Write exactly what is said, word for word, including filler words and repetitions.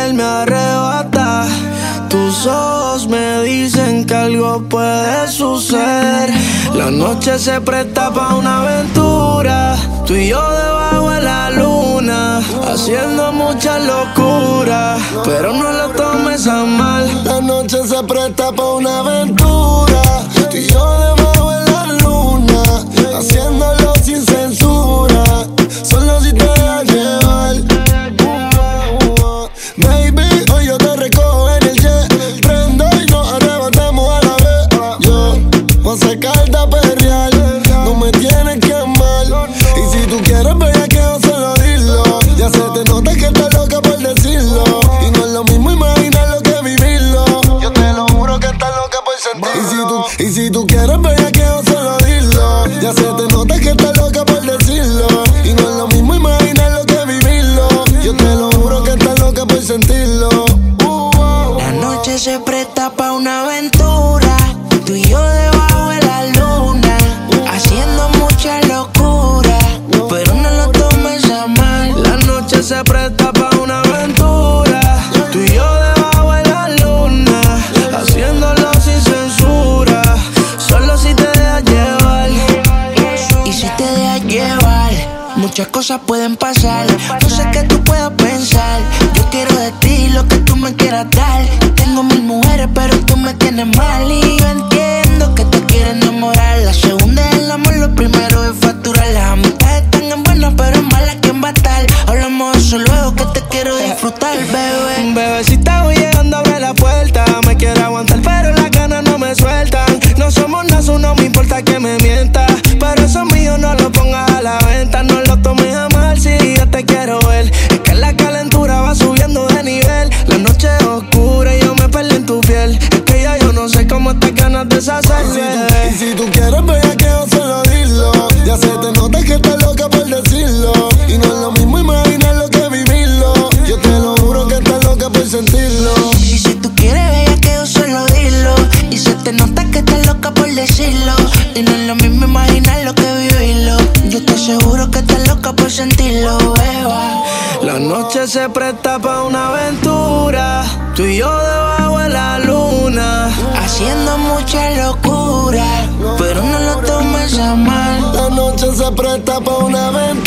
piel me arrebata. Tus ojos me dicen que algo puede suceder. La noche se presta pa' una aventura, tú y yo debajo de la luna, haciendo mucha locura, pero no lo tomes a mal. La noche se presta pa' una aventura, tú y yo debajo de la luna, haciéndolo sin censura, solo si te dejas llevar. Baby, hoy yo te recojo en el jet, prendo y nos arrebatamos a la vez. Yo voy a sacarte a perrear, no me tienes que amar. Y si tú quieres bellaqueo, solo dilo. Ya se te nota que estás loca por decirlo, y no es lo mismo imaginarlo que vivirlo. Yo te lo juro que estás loca por sentirlo. Y si tú, y si tú quieres bellaqueo, solo dilo. Ya se te nota que estás loca por decirlo, y no es lo mismo imaginarlo que vivirlo. Yo te lo juro que estás loca por sentirlo. La noche se presta pa' una aventura, tú y yo debajo de la luna, haciendo mucha locura, pero no lo tomes a mal. La noche se presta pa' una aventura, tú y yo debajo de la luna, haciéndolo sin censura, solo si te dejas llevar. Y si te dejas llevar, muchas cosas pueden pasar. No sé qué tú puedas pensar, yo quiero de ti lo que tú me quieras dar. Tengo mil mujeres pero tú me tienes mal, y yo entiendo que te quieres enamorar. La segunda es el amor, lo primero es facturar. Las amistades están en buenas pero en malas, ¿quién va a estar? Hablamos de eso luego, que te quiero disfrutar, bebé. Bebecita, voy llegando, abre la puerta. Me quiero aguantar pero las ganas no me sueltan. No somos nada, no me importa que me mientas, pero eso mío no lo pongas a la venta. No lo tomes a mal si yo te quiero ver. Es que la calentura va subiendo de nivel. La noche es oscura y yo me perdí en tu piel. Es que ya yo no sé cómo estas ganas de deshacerme. Y si tú quieres bellaqueo, solo dilo. Ya se te nota que estás loca por decirlo, y no es lo mismo imaginarlo que vivirlo. Yo te lo juro que estás loca por sentirlo. Y si tú quieres bellaqueo, solo dilo. Y se te nota que estás loca por decirlo, y no es lo mismo imaginarlo que vivirlo. Yo te aseguro que estás loca por sentirlo, beba. La noche se presta pa' una aventura, tú y yo debajo de la luna, haciendo mucha locura, pero no lo tomes a mal. La noche se presta pa' una aventura,